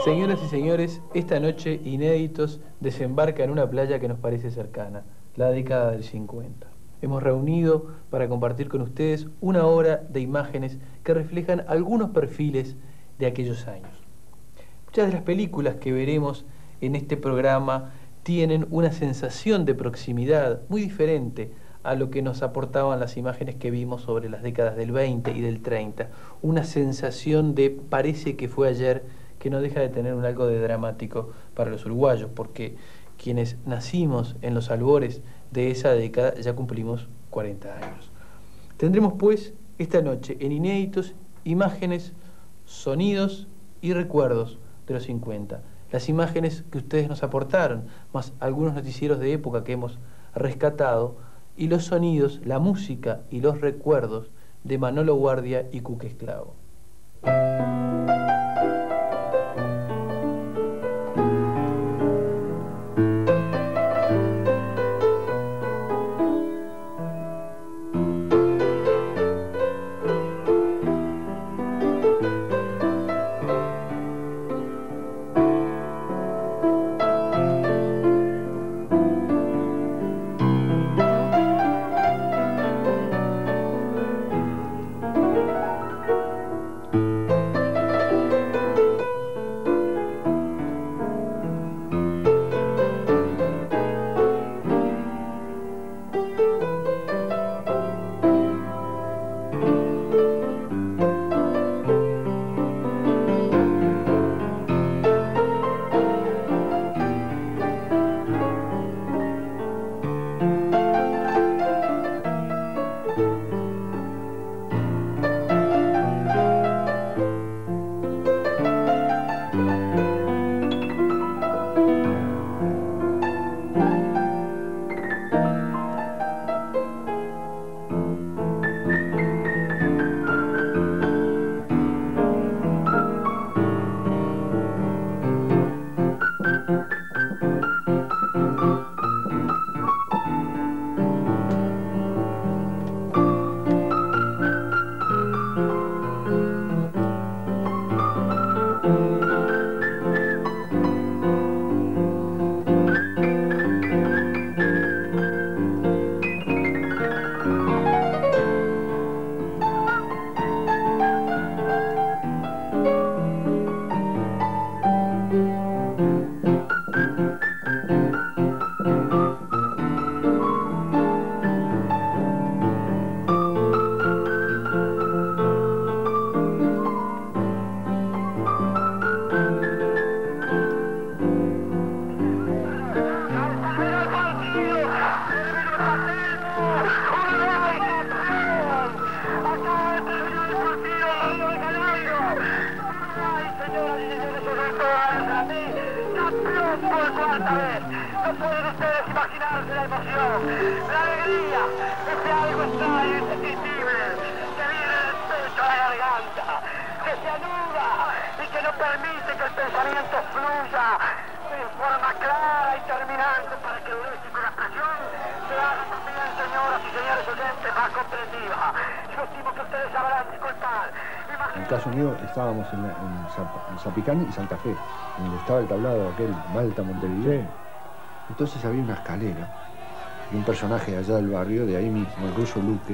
Señoras y señores, esta noche Inéditos desembarca en una playa que nos parece cercana, la década del 50. Hemos reunido para compartir con ustedes una hora de imágenes que reflejan algunos perfiles de aquellos años. Muchas de las películas que veremos en este programa tienen una sensación de proximidad muy diferente a lo que nos aportaban las imágenes que vimos sobre las décadas del 20 y del 30. Una sensación de parece que fue ayer, que no deja de tener un algo de dramático para los uruguayos, porque quienes nacimos en los albores de esa década ya cumplimos 40 años. Tendremos pues esta noche en Inéditos imágenes, sonidos y recuerdos de los 50. Las imágenes que ustedes nos aportaron, más algunos noticieros de época que hemos rescatado, y los sonidos, la música y los recuerdos de Manolo Guardia y Cuca Esclavo. En el caso mío estábamos en Zapicán y Santa Fe, donde estaba el tablado aquel Malta Montevideo. Entonces había una escalera y un personaje allá del barrio, de ahí mismo, el ruso Luque,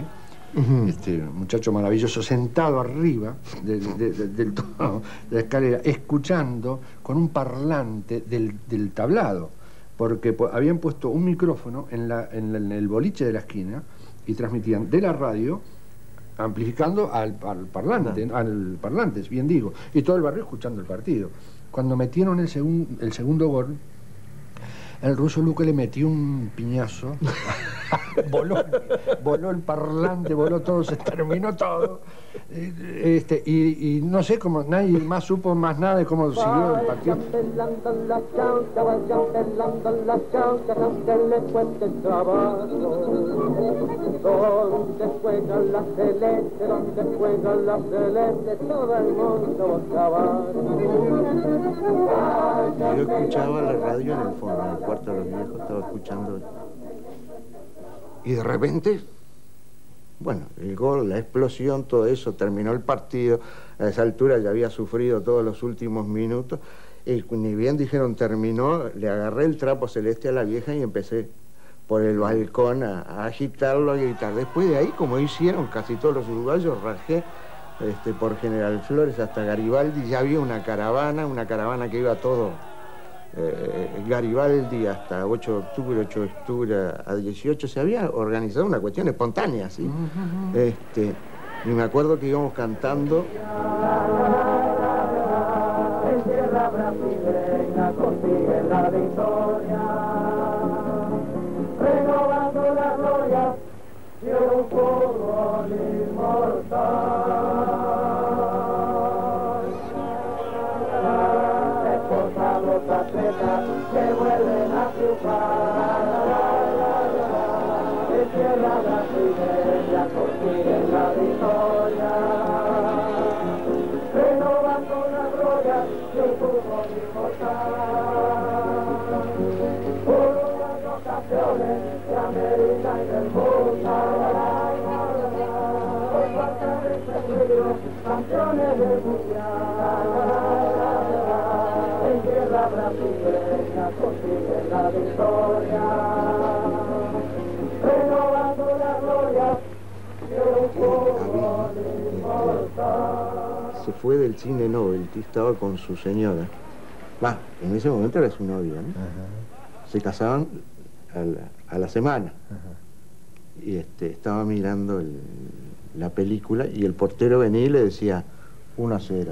muchacho maravilloso, sentado arriba del todo de la escalera, escuchando con un parlante del tablado, porque habían puesto un micrófono en el boliche de la esquina y transmitían de la radio, amplificando al parlante, bien digo, y todo el barrio escuchando el partido. Cuando metieron el segundo gol, el ruso Luque le metió un piñazo, voló el parlante, voló todo, se terminó todo. Y no sé cómo, nadie más supo más nada de cómo siguió el partido. Yo escuchaba la radio en el fondo, en el cuarto de los viejos, estaba escuchando. Y de repente, bueno, el gol, la explosión, todo eso, terminó el partido. A esa altura ya había sufrido todos los últimos minutos Y ni bien dijeron terminó, le agarré el trapo celeste a la vieja y empecé por el balcón a agitarlo, a gritar. Después de ahí, como hicieron casi todos los uruguayos, rajé por General Flores hasta Garibaldi. Ya había una caravana que iba todo Garibaldi hasta 8 de octubre, 8 de octubre a 18. Se había organizado una cuestión espontánea, ¿sí? Y me acuerdo que íbamos cantando. En tierra brasileña consigue la victoria, renovando la gloria de un fútbol inmortal. Esposa los atletas que vuelven a triunfar. En tierra brasileña consigue la victoria, renovando la gloria de un fútbol inmortal. Uruguayo campeones de América y del mundo, con falta de prestigio, campeones del mundial. En tierra brasileña consigue la victoria, renovando la gloria de un fútbol inmortal. Se fue del cine Novelty, estaba con su señora. En ese momento era su novia, ¿no? Se casaban a la semana. Y estaba mirando la película y el portero venía y le decía 1-0.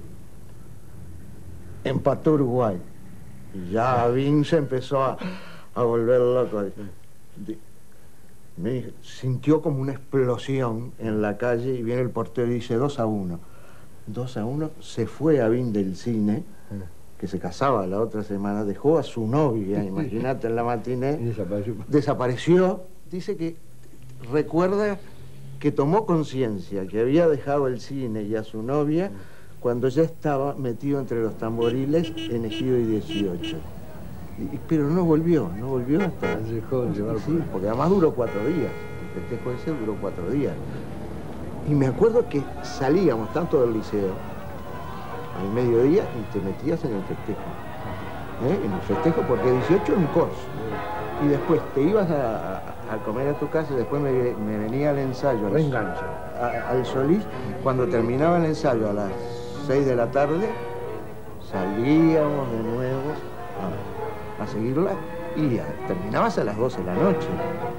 Empató Uruguay. Y ya Vin se empezó a volver loco. Sintió como una explosión en la calle y viene el portero y dice 2-1. 2-1, se fue a Vin del cine, que se casaba la otra semana, dejó a su novia, imagínate, en la matiné. Desapareció. Dice que recuerda que tomó conciencia que había dejado el cine y a su novia cuando ya estaba metido entre los tamboriles en Ejido y 18. Pero no volvió hasta... Sí, porque además duró 4 días. El festejo ese duró 4 días. Y me acuerdo que salíamos tanto del liceo al mediodía y te metías en el festejo. En el festejo, porque 18 era un corso. Y después te ibas a comer a tu casa y después me venía al ensayo. Al Solís. Cuando terminaba el ensayo a las 6 de la tarde, salíamos de nuevo a seguirla y terminabas a las 12 de la noche.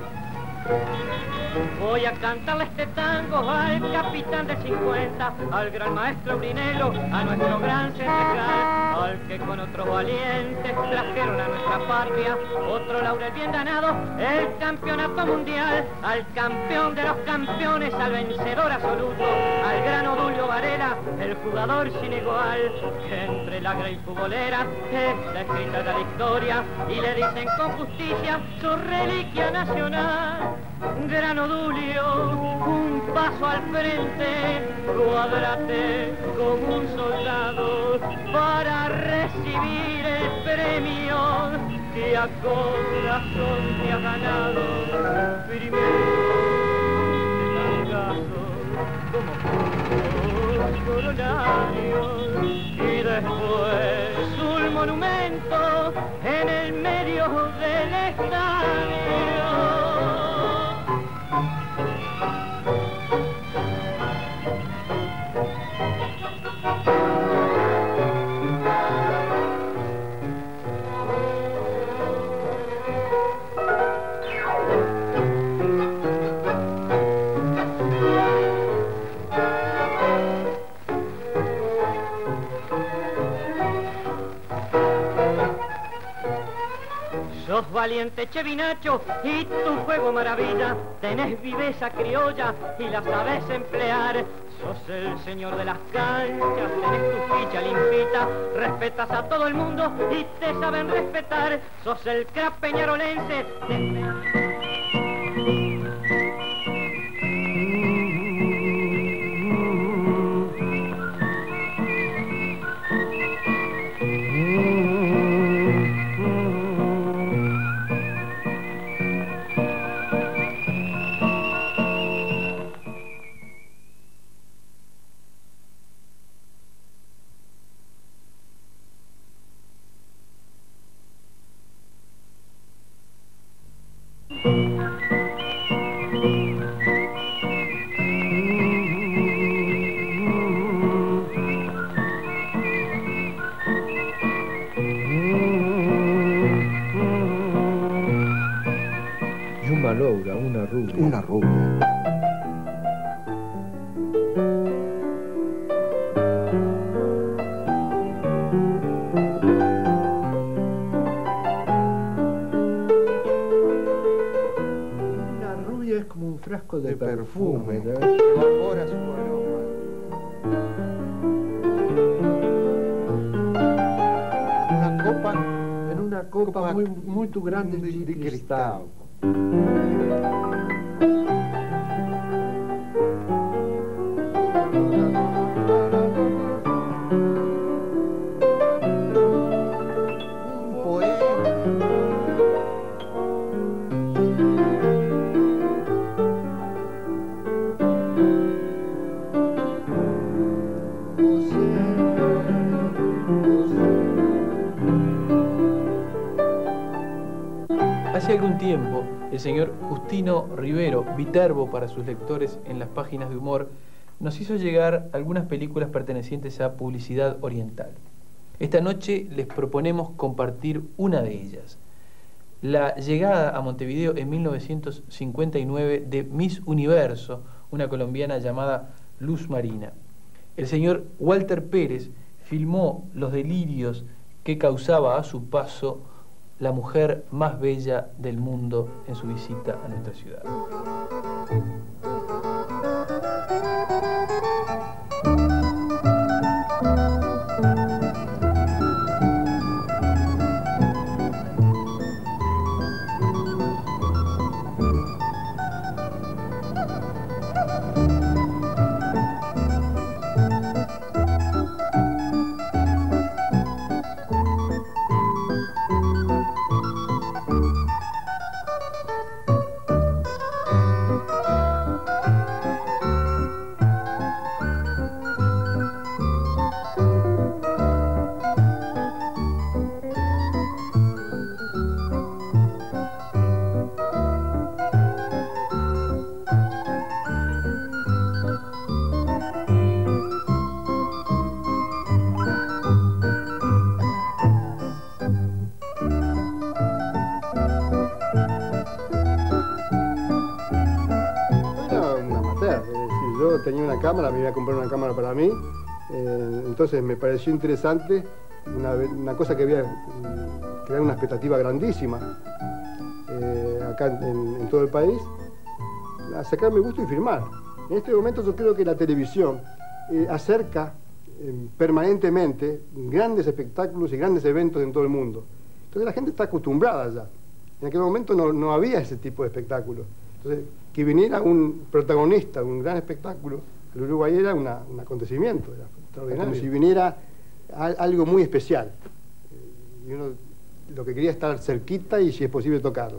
Voy a cantarle este tango al capitán del 50, al gran maestro Brinelo, a nuestro gran central, al que con otros valientes trajeron a nuestra patria otro laurel bien ganado, el campeonato mundial, al campeón de los campeones, al vencedor absoluto, al gran Odulio Varela, el jugador sin igual, que entre la grey futbolera está escrita la historia y le dicen con justicia su reliquia nacional. Gran Odulio, un paso al frente, cuádrate como un soldado para recibir el premio que a corazón te ha ganado. Primero de tangazo como corolarios y después un monumento en el medio del estadio. Sos valiente Chevinacho y tu juego maravilla, tenés viveza criolla y la sabés emplear. Sos el señor de las canchas, tenés tu ficha limpita, respetas a todo el mundo y te saben respetar. Sos el crack peñarolense. rubia. Una rubia. Una rubia es como un frasco de perfume. Evapora su aroma. Una copa. En una copa muy grande de cristal. Un poema. Hace algún tiempo, el señor Justino Rivero, Viterbo para sus lectores en las páginas de humor, nos hizo llegar algunas películas pertenecientes a publicidad oriental. Esta noche les proponemos compartir una de ellas. La llegada a Montevideo en 1959 de Miss Universo, una colombiana llamada Luz Marina. El señor Walter Pérez filmó los delirios que causaba a su paso la mujer más bella del mundo en su visita a nuestra ciudad. Tenía una cámara, me iba a comprar una cámara para mí, entonces me pareció interesante, una cosa que había creado una expectativa grandísima acá en todo el país, a sacar mi gusto y filmar. En este momento yo creo que la televisión acerca permanentemente grandes espectáculos y grandes eventos en todo el mundo. Entonces la gente está acostumbrada ya. En aquel momento no había ese tipo de espectáculos. Entonces, que viniera un protagonista, un gran espectáculo, el Uruguay era un acontecimiento, era extraordinario. Como si viniera algo muy especial. Y uno lo que quería estar cerquita y si es posible tocarlo.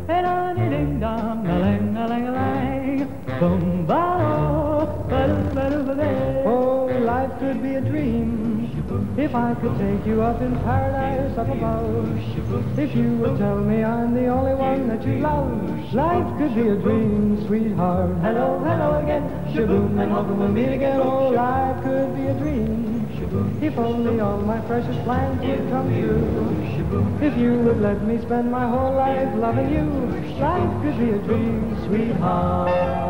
Oh, life could be a dream if I could take you up in paradise up above. If you would tell me I'm the only one that you love. Life could be a dream, sweetheart. Hello, hello again. Shaboom, and hoping we'll meet again. Oh, life could be a dream if only all my precious plans would come true. If you would let me spend my whole life loving you. Life could be a dream, sweetheart.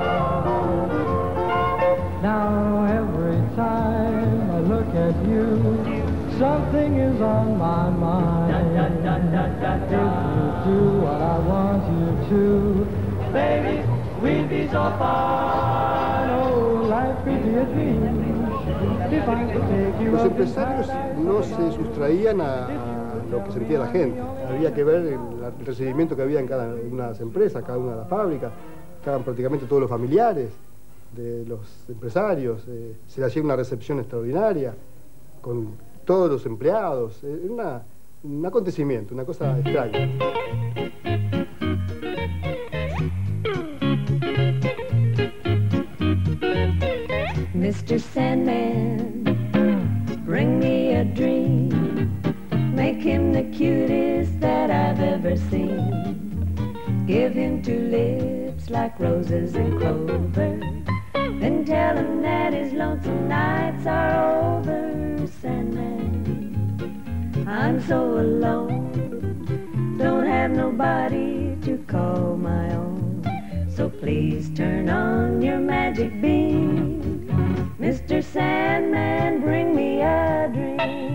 Now every time I look at you, something is on my mind. If you do what I want you to, baby, we'd be so fine. Oh, life could be a dream. If I could take you Los up in empresarios paradise. no se sustraían a lo que sentía la gente. Había que ver el recibimiento que había en cada una de las empresas, cada una de las fábricas, estaban prácticamente todos los familiares de los empresarios, se le hacía una recepción extraordinaria con todos los empleados, un acontecimiento, una cosa extraña. Mr. Sandman, bring me a dream, make him the cutest that I've ever seen. Give him two lips like roses and clover, and tell him that his lonesome nights are over, Sandman. I'm so alone, don't have nobody to call my own. So So please turn on your magic beam. Mr. Sandman, bring me a dream.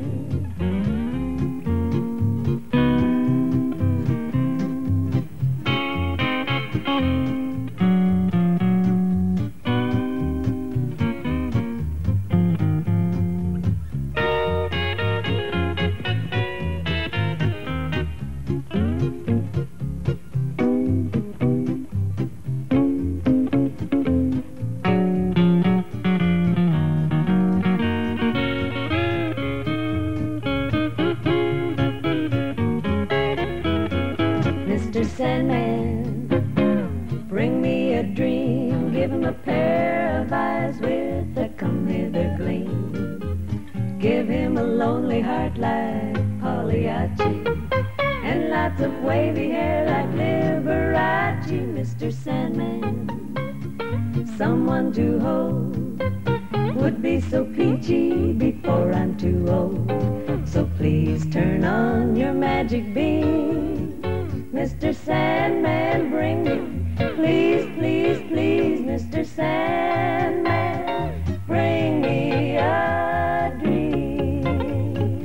Mr. Sandman, bring me a dream. Give him a pair of eyes with a come-hither gleam. Give him a lonely heart like Pagliacci, and lots of wavy hair like Liberace. Mr. Sandman, someone to hold would be so peachy before I'm too old. So please turn on your magic beam. Mr. Sandman, bring me, please, please, please, Mr. Sandman, bring me a dream.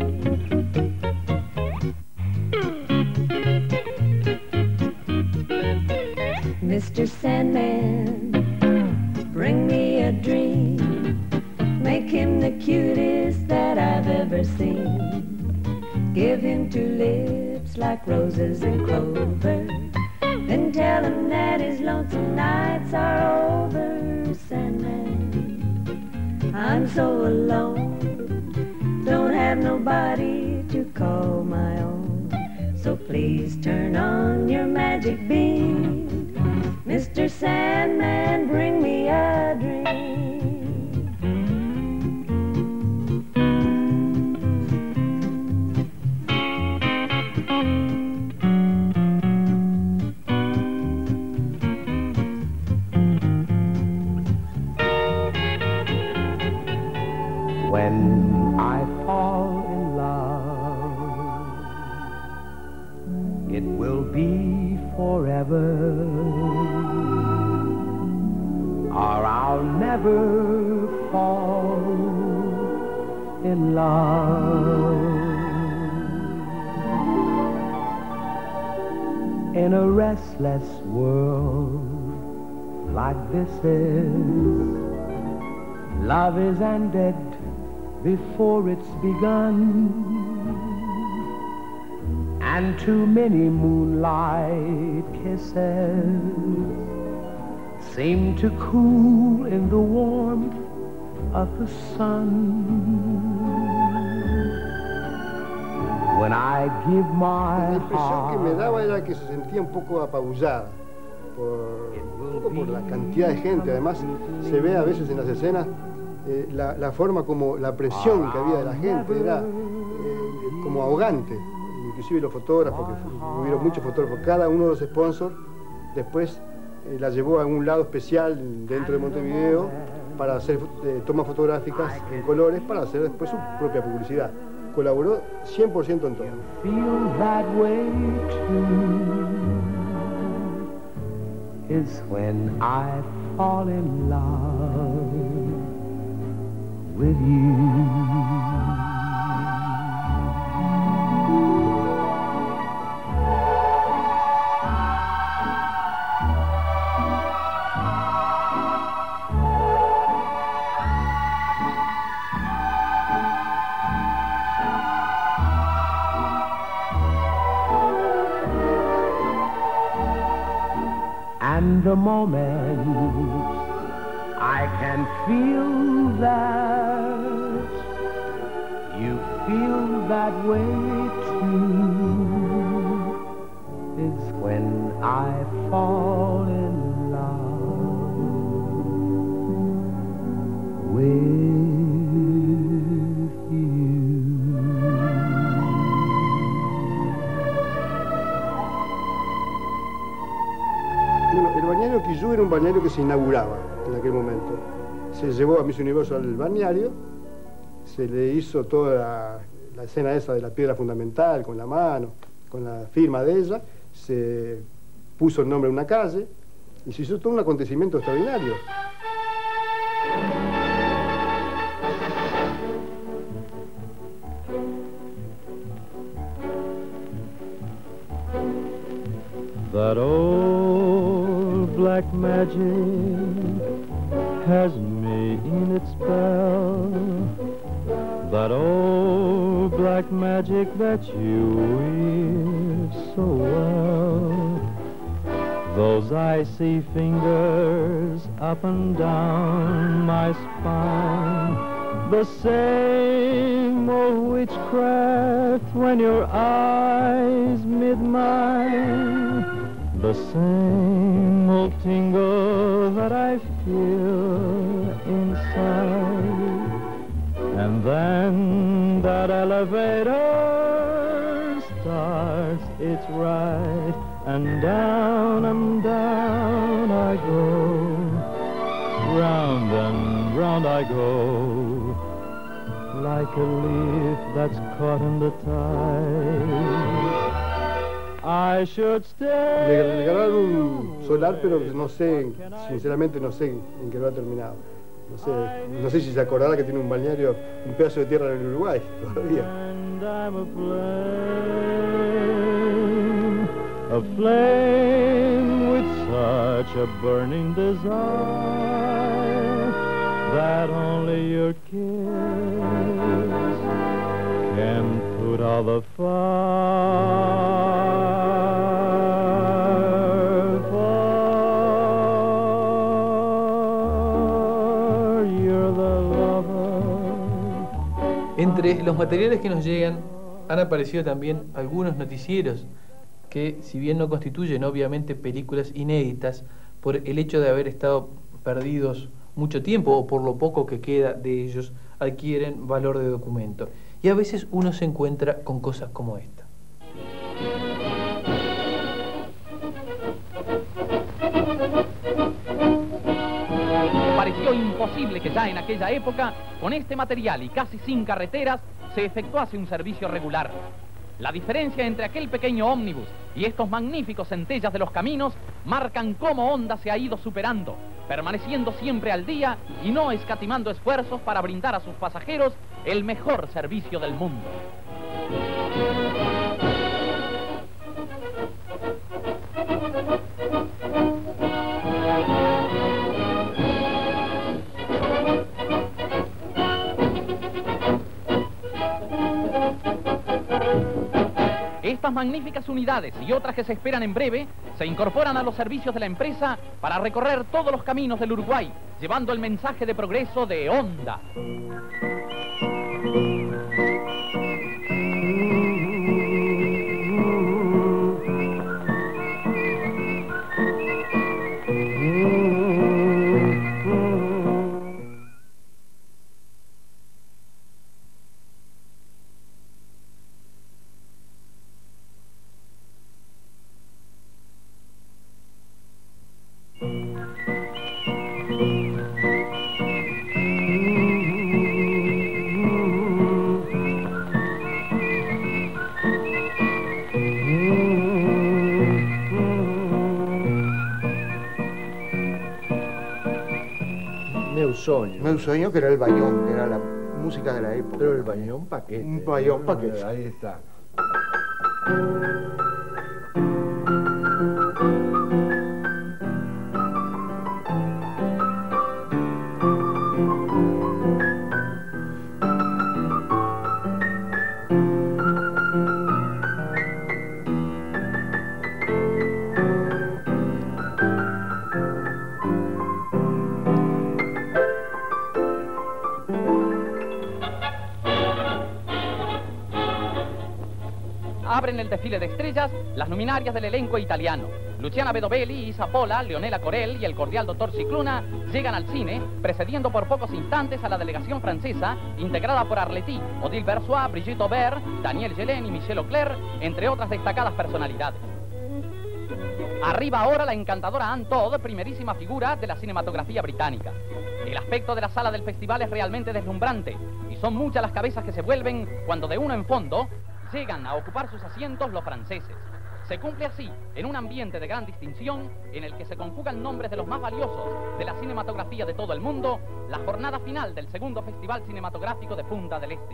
Mr. Sandman, bring me a dream. Make him the cutest that I've ever seen. Give him two lips like roses and clover, then tell him that his lonesome nights are over. Sandman, I'm so alone, don't have nobody to call my own. So please turn on your magic beam. Mr. Sandman, bring me a dream. When I fall in love, it will be forever, or I'll never fall in love. In a restless world like this is, love is ended before it's begun, and too many moonlight kisses seem to cool in the warmth of the sun. When I give my La impresión que me heart, daba era que se sentía un poco apabullada un poco por la cantidad de gente. Además, se ve a veces en las escenas la forma como la presión que había de la gente era como ahogante. Inclusive los fotógrafos, que hubieron muchos fotógrafos, cada uno de los sponsors después la llevó a un lado especial dentro de Montevideo para hacer tomas fotográficas en colores para hacer después su propia publicidad. Colaboró 100% en todo. feel that way too, is when I fall in love with you. And the moment I can feel that you feel that way too, is when I fall in love with El balneario Quillú era un balneario que se inauguraba en aquel momento. Se llevó a Miss Universo al balneario, se le hizo toda la escena esa de la piedra fundamental con la mano, con la firma de ella, se puso el nombre de una calle, Y se hizo todo un acontecimiento extraordinario. That old black magic has me in its spell. That old black magic that you weave so well. Those icy fingers up and down my spine. The same old witchcraft when your eyes meet mine. The same old tingle that I feel inside. And then that elevator starts its ride, and down I go. Round and round I go, like a leaf that's caught in the tide. I should stay. Le regalaron un solar, pero no sé, sinceramente no sé en qué lo ha terminado. No sé si se acordará que tiene un balneario, un pedazo de tierra en el Uruguay todavía. And I'm a flame with such a burning desire that only your kiss can put all the fire. You're the lover. Entre los materiales que nos llegan han aparecido también algunos noticieros que, si bien no constituyen obviamente películas inéditas, por el hecho de haber estado perdidos mucho tiempo o por lo poco que queda de ellos, adquieren valor de documento. Y a veces uno se encuentra con cosas como esta. Pareció imposible que ya en aquella época, con este material y casi sin carreteras, se efectuase un servicio regular. La diferencia entre aquel pequeño ómnibus y estos magníficos centellas de los caminos marcan cómo Honda se ha ido superando, permaneciendo siempre al día y no escatimando esfuerzos para brindar a sus pasajeros el mejor servicio del mundo. Estas magníficas unidades y otras que se esperan en breve se incorporan a los servicios de la empresa para recorrer todos los caminos del Uruguay, llevando el mensaje de progreso de Honda. Meu sueño, que era el bayón, que era la música de la época. Pero el bayón paquete. Un bayón paquete. Ahí está. Abren el desfile de estrellas las luminarias del elenco italiano. Luciana Bedovelli, Isa Pola, Leonela Corel y el cordial doctor Cicluna llegan al cine, precediendo por pocos instantes a la delegación francesa, integrada por Arletty, Odile Bersois, Brigitte Aubert, Daniel Gélin y Michel Auclair, entre otras destacadas personalidades. Arriba ahora la encantadora Anne Todd, primerísima figura de la cinematografía británica. El aspecto de la sala del festival es realmente deslumbrante, y son muchas las cabezas que se vuelven cuando de uno en fondo llegan a ocupar sus asientos los franceses. Se cumple así, en un ambiente de gran distinción, en el que se conjugan nombres de los más valiosos de la cinematografía de todo el mundo, la jornada final del segundo Festival Cinematográfico de Punta del Este.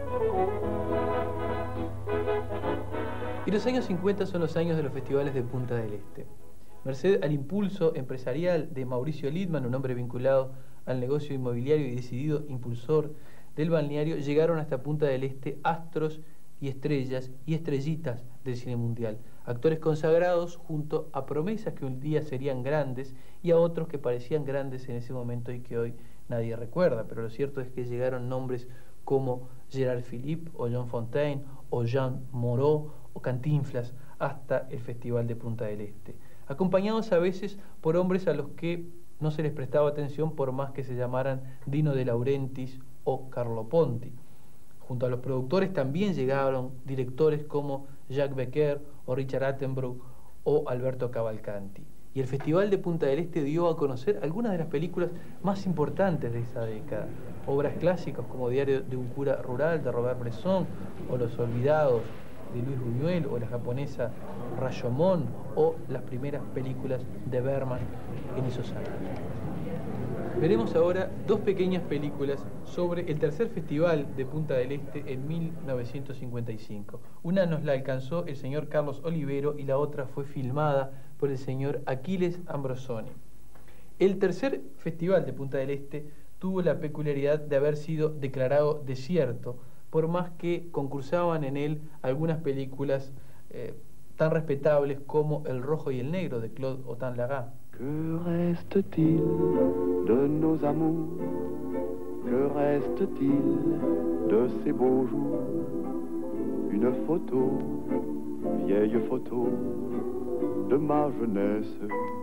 Y los años 50 son los años de los festivales de Punta del Este. Merced al impulso empresarial de Mauricio Littman, un hombre vinculado al negocio inmobiliario y decidido impulsor del balneario, llegaron hasta Punta del Este astros y estrellas y estrellitas del cine mundial, actores consagrados junto a promesas que un día serían grandes y a otros que parecían grandes en ese momento y que hoy nadie recuerda, pero lo cierto es que llegaron nombres como Gerard Philippe o John Fontaine o Jean Moreau o Cantinflas hasta el Festival de Punta del Este, acompañados a veces por hombres a los que no se les prestaba atención por más que se llamaran Dino De Laurentiis o Carlo Ponti. Junto a los productores también llegaron directores como Jacques Becker o Richard Attenborough o Alberto Cavalcanti. Y el Festival de Punta del Este dio a conocer algunas de las películas más importantes de esa década. Obras clásicas como Diario de un cura rural de Robert Bresson o Los Olvidados de Luis Buñuel o la japonesa Rashomon o las primeras películas de Bergman en esos años. Veremos ahora dos pequeñas películas sobre el tercer festival de Punta del Este en 1955. Una nos la alcanzó el señor Carlos Olivero y la otra fue filmada por el señor Aquiles Ambrosoni. El tercer festival de Punta del Este tuvo la peculiaridad de haber sido declarado desierto, por más que concursaban en él algunas películas tan respetables como El Rojo y el Negro de Claude Autant-Lara. Que reste-t-il de nos amours? Que reste-t-il de ces beaux jours? Une photo, vieille photo de ma jeunesse.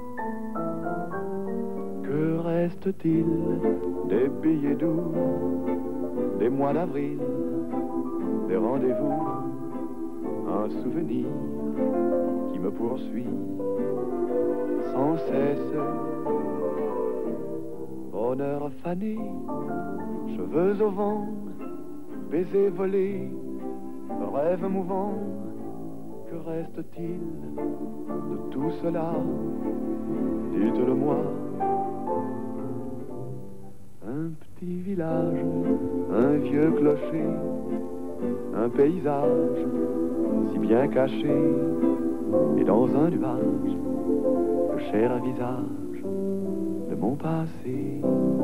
Que reste-t-il des billets doux, des mois d'avril, des rendez-vous? Un souvenir qui me poursuit sans cesse. Bonheur fané, cheveux au vent, baisers volés, rêves mouvants. Que reste-t-il de tout cela? Dites-le-moi. Un petit village, un vieux clocher, un paysage si bien caché, et dans un nuage, le cher visage de mon passé.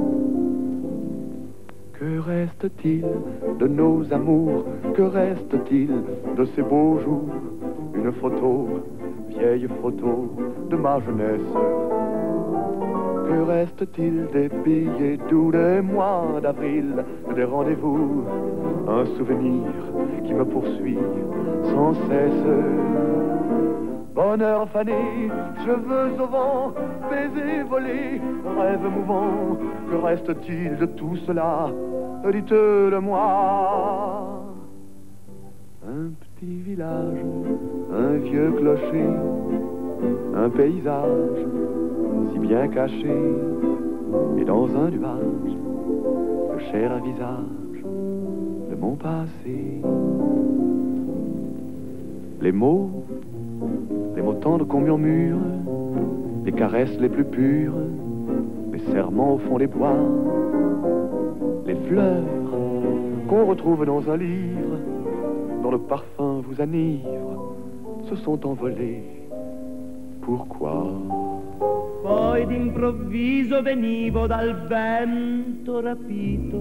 Que reste-t-il de nos amours? Que reste-t-il de ces beaux jours? Une photo, vieille photo de ma jeunesse. Que reste-t-il des billets doux, des mois d'avril, des rendez-vous? Un souvenir qui me poursuit sans cesse. Bonheur fané, cheveux au vent, baisers volés, rêves mouvants. Que reste-t-il de tout cela? Dites-le-moi. Un petit village, un vieux clocher, un paysage si bien caché, et dans un nuage, le cher visage de mon passé. Les mots tendres qu'on murmure, les caresses les plus pures, les serments au fond des bois, les fleurs qu'on retrouve dans un livre, dont le parfum vous enivre, se sont envolés. Pourquoi? Poi d'improvviso venivo dal vento rapito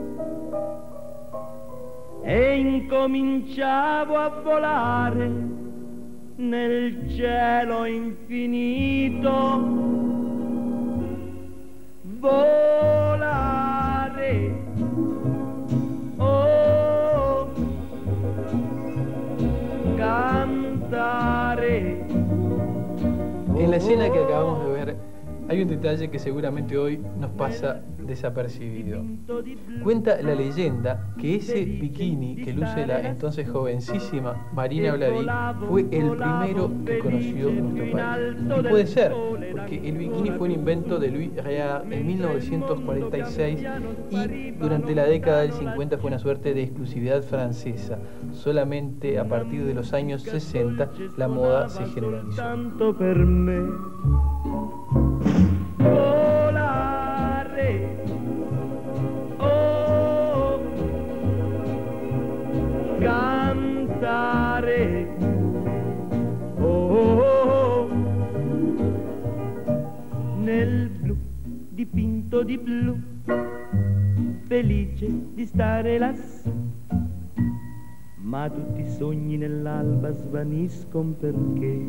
e incominciavo a volare nel cielo infinito. Volare, oh, cantare. En la escena que acabamos de ver hay un detalle que seguramente hoy nos pasa desapercibido. Cuenta la leyenda que ese bikini que luce la entonces jovencísima Marina Bladí fue el primero que conoció nuestro país. Y puede ser, porque que el bikini fue un invento de Louis Réard en 1946 y durante la década del 50 fue una suerte de exclusividad francesa. Solamente a partir de los años 60 la moda se generalizó. Tanto per me volare, oh, cantare, oh, nel blu dipinto di blu, felice di stare lassù, ma tutti i sogni nell'alba svaniscono perché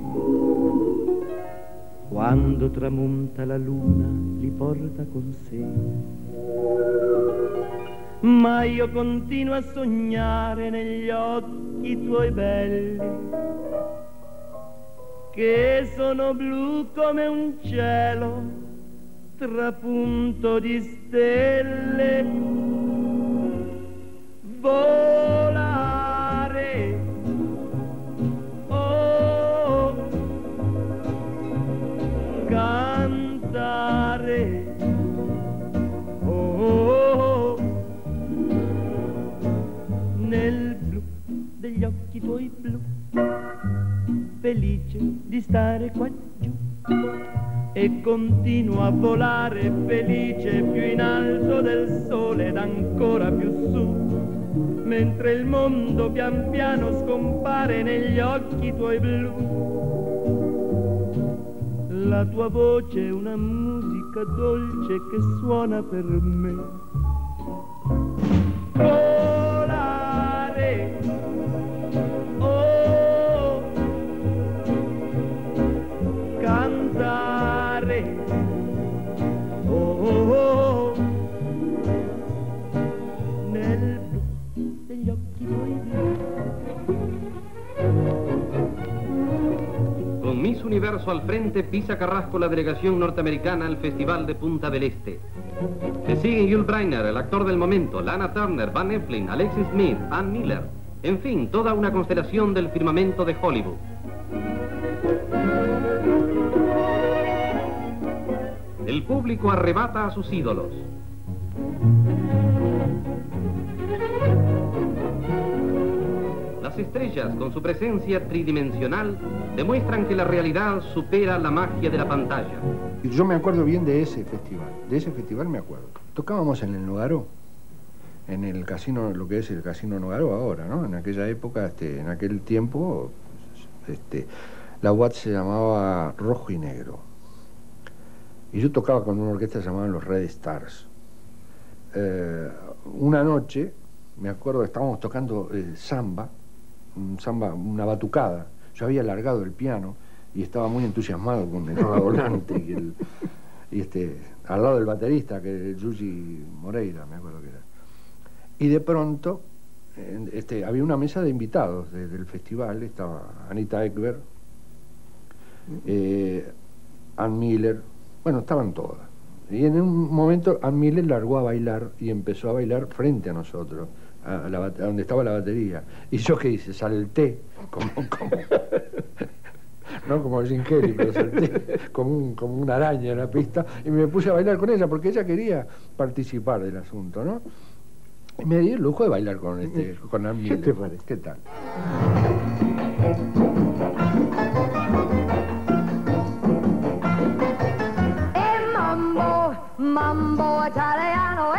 quando tramonta la luna li porta con sé. Ma io continuo a sognare negli occhi tuoi belli, che sono blu come un cielo trapunto di stelle. Volare, oh, cantare, oh, nel blu degli occhi tuoi blu, felice di stare qua giù, e continuo a volare felice più in alto del sole ed ancora più su, mentre il mondo pian piano scompare negli occhi tuoi blu. La tua voce è una musica dolce che suona per me. Volare, oh, cantare, oh, nel blu degli occhi tuoi blu. Con Miss Universo al frente pisa Carrasco la delegación norteamericana al Festival de Punta del Este. Le siguen Yul Brynner, el actor del momento, Lana Turner, Van Eflin, Alexis Smith, Ann Miller, en fin, toda una constelación del firmamento de Hollywood. El público arrebata a sus ídolos. Las estrellas, con su presencia tridimensional, demuestran que la realidad supera la magia de la pantalla. Yo me acuerdo bien de ese festival me acuerdo. Tocábamos en el Nogaró, en el casino, lo que es el Casino Nogaró ahora, ¿no? En aquella época, en aquel tiempo, la UAT se llamaba Rojo y Negro. Y yo tocaba con una orquesta llamada los Red Stars. Una noche, me acuerdo, estábamos tocando samba, una batucada. Yo había largado el piano y estaba muy entusiasmado con el volante y al lado del baterista, que es Yuji Moreira, me acuerdo que era. Y de pronto había una mesa de invitados del festival, estaba Anita Ekberg, Ann Miller, bueno, estaban todas. Y en un momento Ann Miller largó a bailar y empezó a bailar frente a nosotros, a donde estaba la batería. Y yo, ¿qué hice? Salté, no como Jim Kelly, pero salté como una araña en la pista y me puse a bailar con ella porque ella quería participar del asunto, ¿no? Y me di el lujo de bailar con Ann Miller. ¿Qué te parece? ¿Qué tal? Mambo Italiano,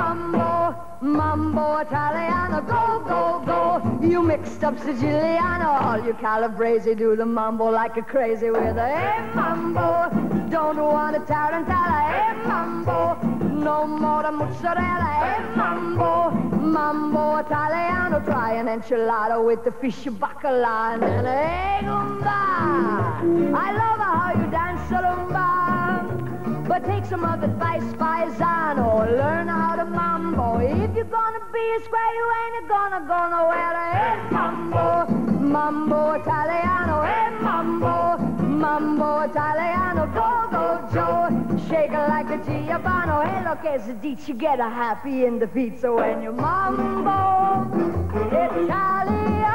mambo Italiano, go, go, go. You mixed up Siciliano, all you Calabrese do the mambo like a crazy with a mambo. Don't want a tarantella, mambo. No more the mozzarella, mambo Italiano. Try an enchilada with the fish bacala and then gumba. I love how you dance rumba. But take some of advice, paisano, learn how to mambo. If you're gonna be a square, you ain't gonna go nowhere. Hey, mambo Italiano, hey, mambo Italiano, go, go, Joe. Shake it like a Giovanni. Hey, look, as a ditch, you get a happy in the feet. So when you mambo Italiano.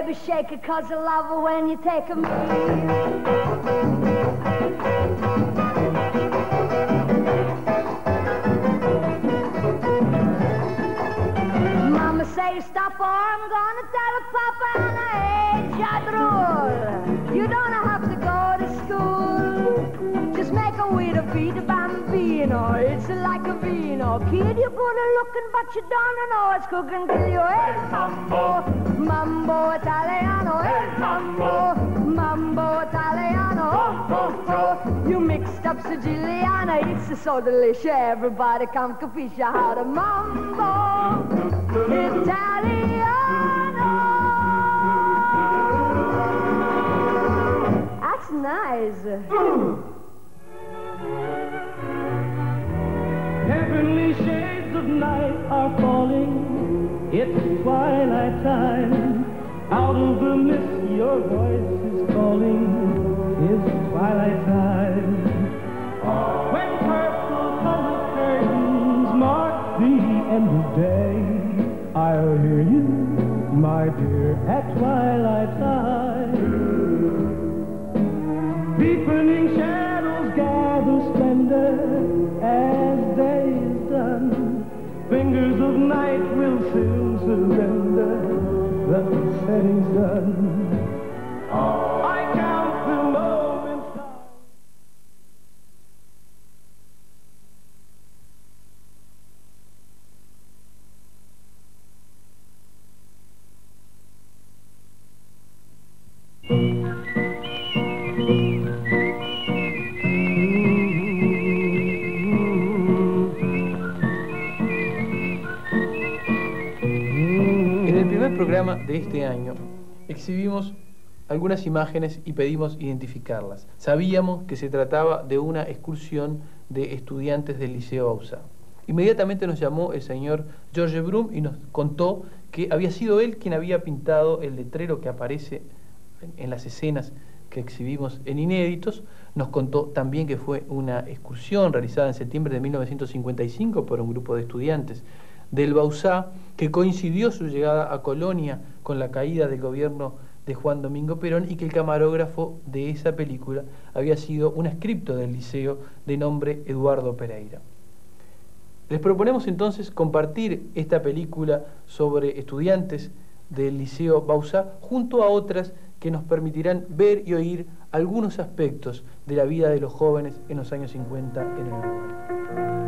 baby, shake it, 'cause I love it when you take me. Mama say stop or I'm gonna tell her Papa, and I ain't got rule. You don't have to go to school. Just make a way to beat a bambino. It's like a vino. Kid, you're good at looking, but you don't know it's cooking till you. Hey, mambo, mambo Italiano. Hey, mambo, mambo Italiano. Oh, oh, oh. You mixed up Siciliana. It's so delicious. Everybody come capisce how to mambo Italiano. That's nice. Heavenly shades of night are falling. It's twilight time. Out of the mist your voice is calling. It's twilight time. When purple-colored curtains mark the end of day, I'll hear you, my dear, at twilight time. Deepening shadows gather splendor as day is done. Fingers of night will soon surrender. The setting's done. I count the moments down. En el primer programa de este año exhibimos algunas imágenes y pedimos identificarlas. Sabíamos que se trataba de una excursión de estudiantes del Liceo Bauzá. Inmediatamente nos llamó el señor George Brum y nos contó que había sido él quien había pintado el letrero que aparece en las escenas que exhibimos en Inéditos. Nos contó también que fue una excursión realizada en septiembre de 1955 por un grupo de estudiantes del Bauzá, que coincidió su llegada a Colonia con la caída del gobierno de Juan Domingo Perón, y que el camarógrafo de esa película había sido un adscripto del liceo de nombre Eduardo Pereira. Les proponemos entonces compartir esta película sobre estudiantes del Liceo Bauzá junto a otras que nos permitirán ver y oír algunos aspectos de la vida de los jóvenes en los años 50 en el Uruguay.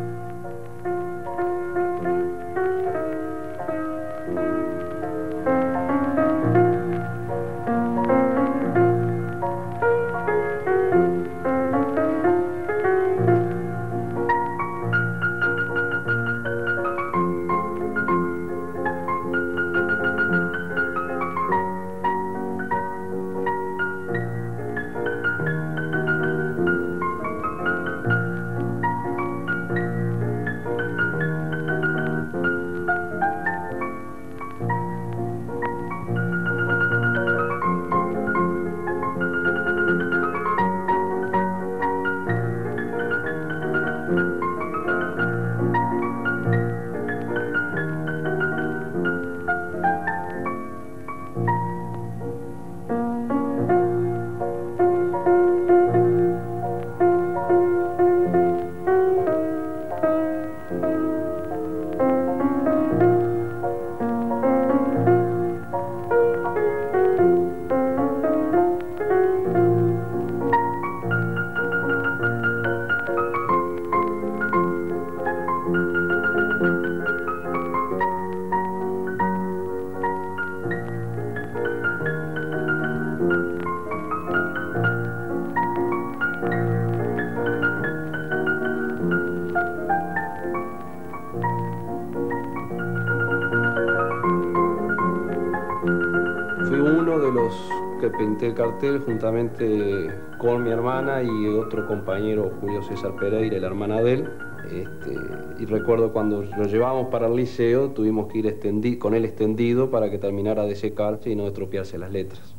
Que pinté el cartel juntamente con mi hermana y otro compañero, Julio César Pereira, la hermana de él. Y recuerdo cuando lo llevamos para el liceo, tuvimos que ir con él extendido para que terminara de secarse y no estropearse las letras.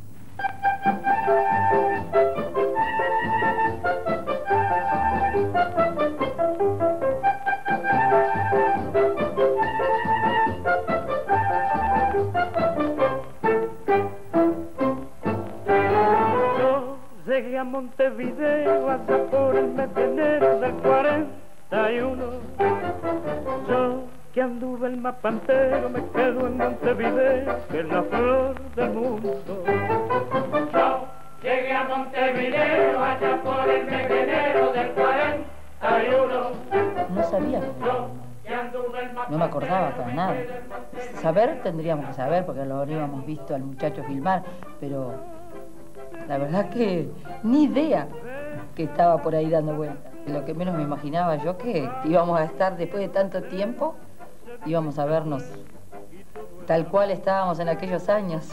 Montevideo allá por el mes de enero del 41. Yo que anduve el mapa entero me quedo en Montevideo, que es la flor del mundo. Yo llegué a Montevideo allá por el mes de enero del 41. No sabía. No me acordaba para nada. Saber tendríamos que saber porque lo habríamos visto al muchacho filmar, pero la verdad que ni idea que estaba por ahí dando vueltas. Lo que menos me imaginaba yo que íbamos a estar después de tanto tiempo, íbamos a vernos tal cual estábamos en aquellos años.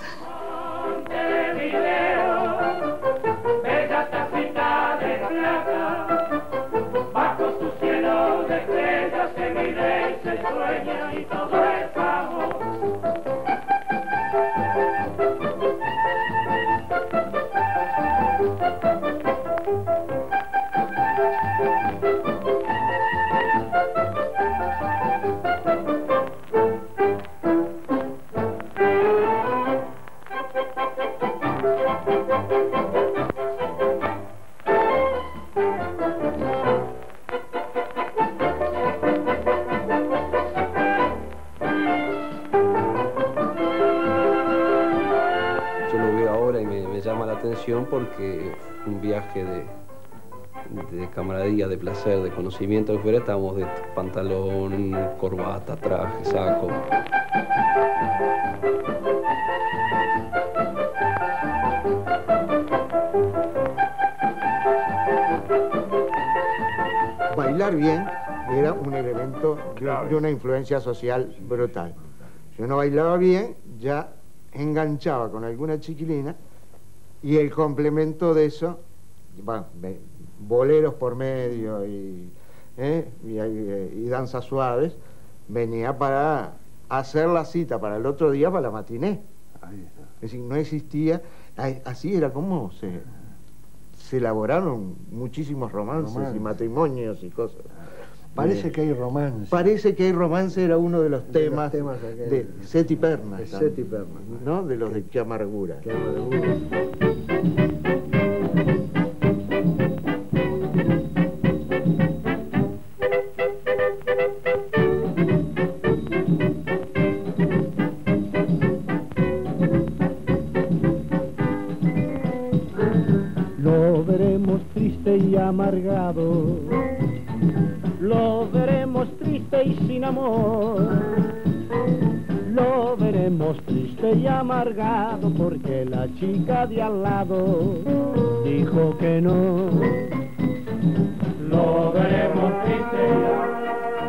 Bella tacita de plata, bajo su cielo de estrellas se mide y se sueña y todo es amor. Porque fue un viaje de camaradía, de placer, de conocimiento. Afuera estábamos de pantalón, corbata, traje, saco. Bailar bien era un elemento de una influencia social brutal. Si uno bailaba bien, ya enganchaba con alguna chiquilina. Y el complemento de eso, bueno, boleros por medio y danzas suaves, venía para hacer la cita para el otro día, para la matiné. Es decir, no existía, así era como se elaboraron muchísimos romances y matrimonios y cosas. Parece que hay romance. Parece que hay romance, era uno de los temas de Seti Pernas. ¿No? De los de Qué amargura. Qué amargura. Lo veremos triste y amargado, lo veremos triste y sin amor, lo veremos triste y amargado porque la chica de al lado dijo que no. Lo veremos triste y amargado.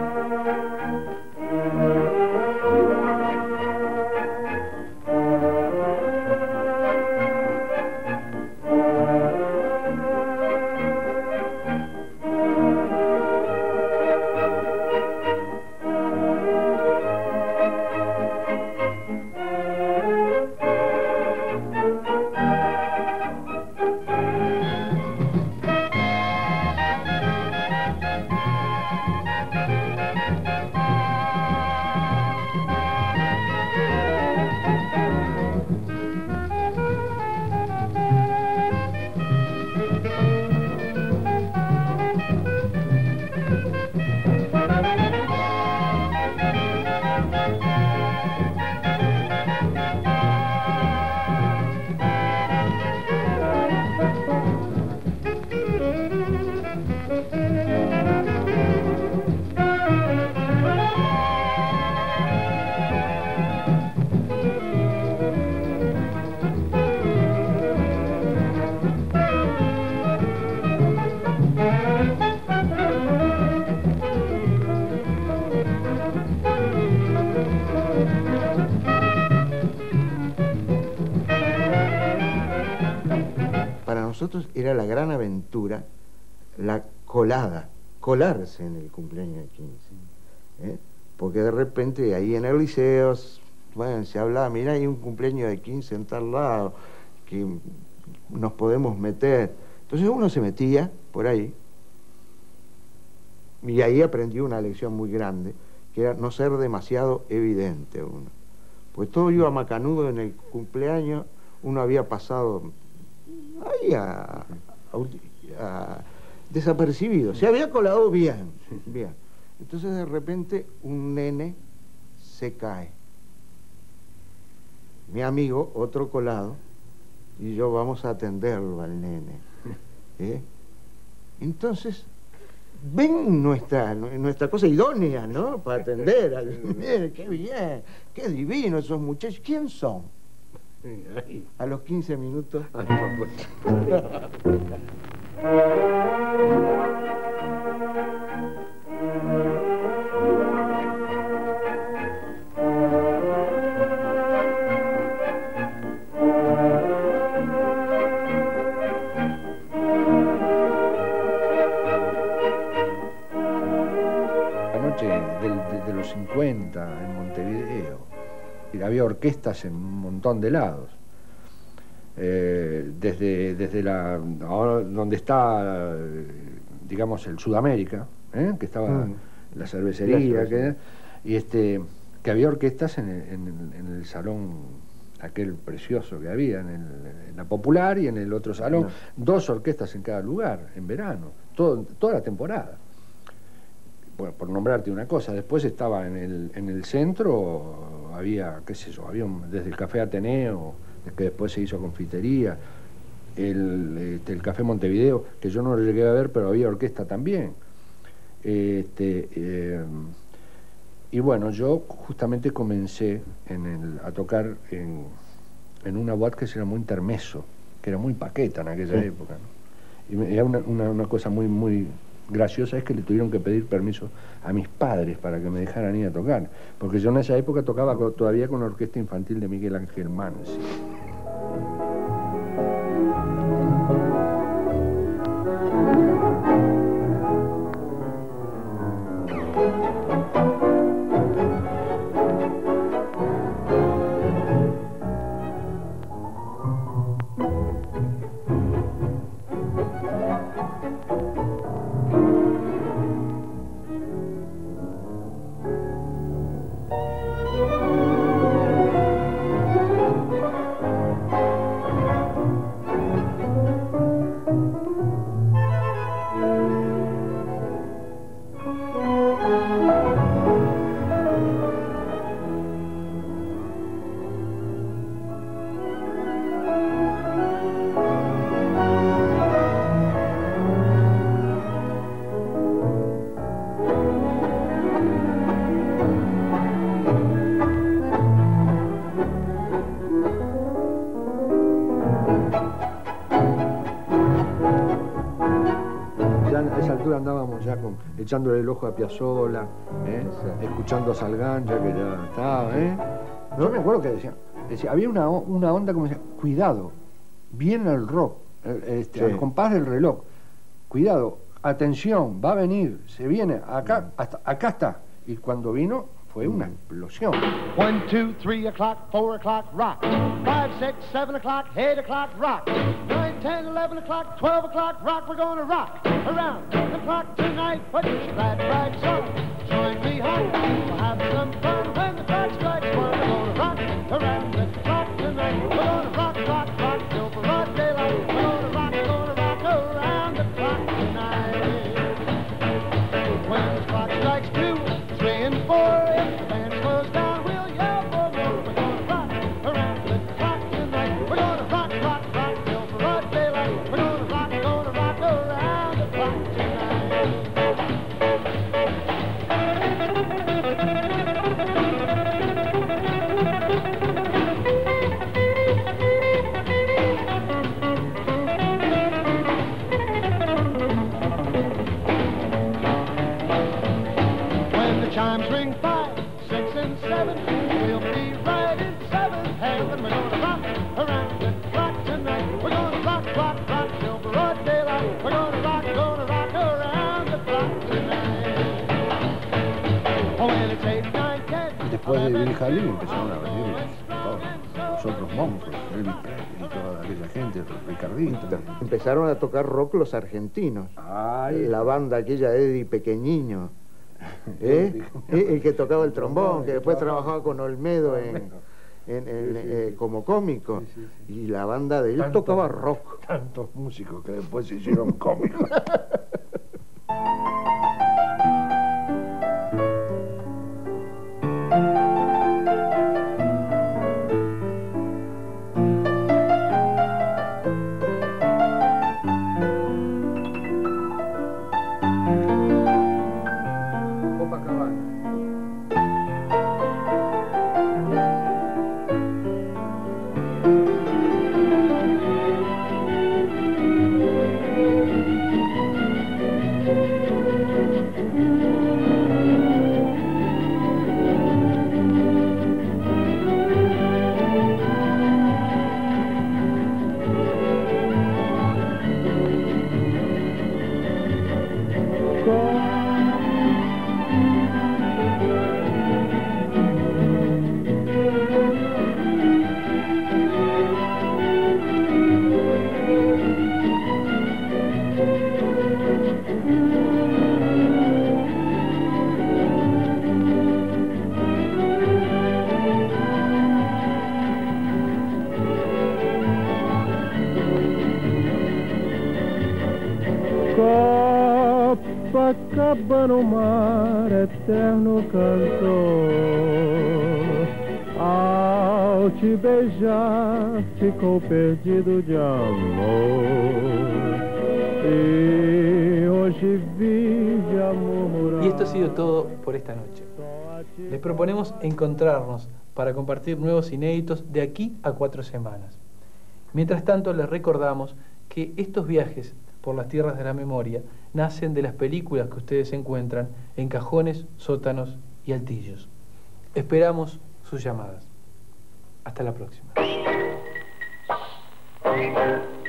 Nosotros era la gran aventura, la colarse en el cumpleaños de 15. Porque de repente ahí en el liceo, bueno, se hablaba, mira, hay un cumpleaños de 15 en tal lado, que nos podemos meter. Entonces uno se metía por ahí, y ahí aprendió una lección muy grande, que era no ser demasiado evidente uno. Pues todo iba macanudo en el cumpleaños, uno había pasado ahí desapercibido. Se había colado bien, bien. Entonces de repente un nene se cae. Mi amigo, otro colado, y yo vamos a atenderlo al nene. Entonces, ven nuestra cosa idónea, ¿no? Para atender al nene. Qué bien, qué divino esos muchachos. ¿Quién son? A los 15 minutos. De los 50 en Montevideo. Y había orquestas en un montón de lados. Desde ahora donde está, digamos, el Sudamérica, que estaba la cervecería, que había orquestas en el salón aquel precioso que había, en la Popular y en el otro salón, 2 orquestas en cada lugar, en verano, toda la temporada. Bueno, por nombrarte una cosa. Después estaba en el centro, había, qué sé yo, había desde el Café Ateneo, que después se hizo confitería, el Café Montevideo, que yo no lo llegué a ver, pero había orquesta también. Y bueno, yo justamente comencé a tocar en una boate que se llamó Intermeso, que era muy paqueta en aquella época, ¿no? Y era una cosa muy, muy graciosa, es que le tuvieron que pedir permiso a mis padres para que me dejaran ir a tocar, porque yo en esa época tocaba todavía con la orquesta infantil de Miguel Ángel Mansi. Andábamos ya echándole el ojo a Piazzolla, escuchando a Salgancha, que ya estaba, Yo me acuerdo que decía, había una onda como decía, cuidado, viene el rock, al compás del reloj, cuidado, atención, va a venir, se viene, acá, hasta acá está. Y cuando vino, fue una explosión. 1, 2, 3 o'clock, 4 o'clock, rock. 5, 6, 7 o'clock, 8 o'clock, rock. 9, 10, 11 o'clock, 12 o'clock, rock. We're gonna rock around the clock tonight. Put your glad rags on, join me home. We'll have some fun when the clock strikes 1. We're gonna rock around the clock tonight. We're gonna rock, rock, rock till broad daylight. We're gonna rock around the clock tonight. When the clock strikes 2, 3 and 4. Chimes ring 5, 6 and 7. We'll be right in 7th heaven. We're gonna rock around the clock tonight. We're gonna rock, rock, rock till broad daylight. We're gonna rock around the clock tonight. Oh, and it's 8, 9, 10. Después de Billie Holiday empezaron a venir los otros monstruos, Elvis Presley y toda aquella gente, Ricardito. Empezaron a tocar rock los argentinos. La banda aquella Eddie Pequeñiño. El que tocaba el trombón, que después trabajaba con Olmedo como cómico. Sí. Y la banda de él tocaba rock. Tantos músicos que después se hicieron cómicos. Copacabana, o mar eterno cantor. Ao te beijar, ficou perdido de amor. E hoje vive a murmurar. Y esto ha sido todo por esta noche. Les proponemos encontrarnos para compartir nuevos inéditos de aquí a 4 semanas. Mientras tanto, les recordamos que estos viajes por las tierras de la memoria nacen de las películas que ustedes encuentran en cajones, sótanos y altillos. Esperamos sus llamadas. Hasta la próxima.